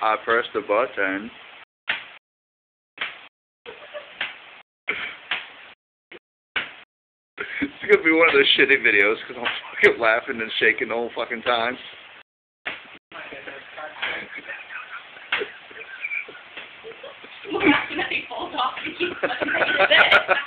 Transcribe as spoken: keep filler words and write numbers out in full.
I pressed the button. It's gonna be one of those shitty videos because I'm fucking laughing and shaking the whole fucking time. Well, that's when he falls off and keeps fucking